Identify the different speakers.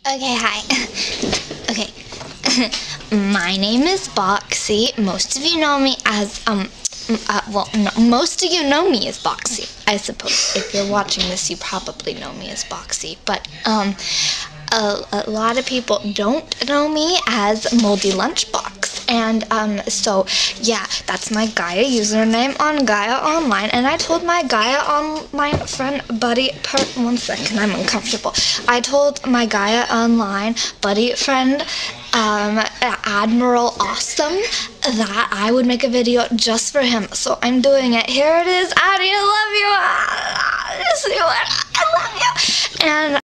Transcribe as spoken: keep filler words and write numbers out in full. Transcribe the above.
Speaker 1: Okay, hi. Okay. My name is Boxy. Most of you know me as, um, uh, well, no, most of you know me as Boxy, I suppose. If you're watching this, you probably know me as Boxy. But, um, a, a lot of people don't know me as Moldy Lunchbox. And, um, so, yeah, that's my Gaia username on Gaia Online. And I told my Gaia Online friend, buddy, per, one second, I'm uncomfortable. I told my Gaia Online buddy friend, um, Admiral Awesome, that I would make a video just for him. So I'm doing it. Here it is. Addy, I love you. I love you. And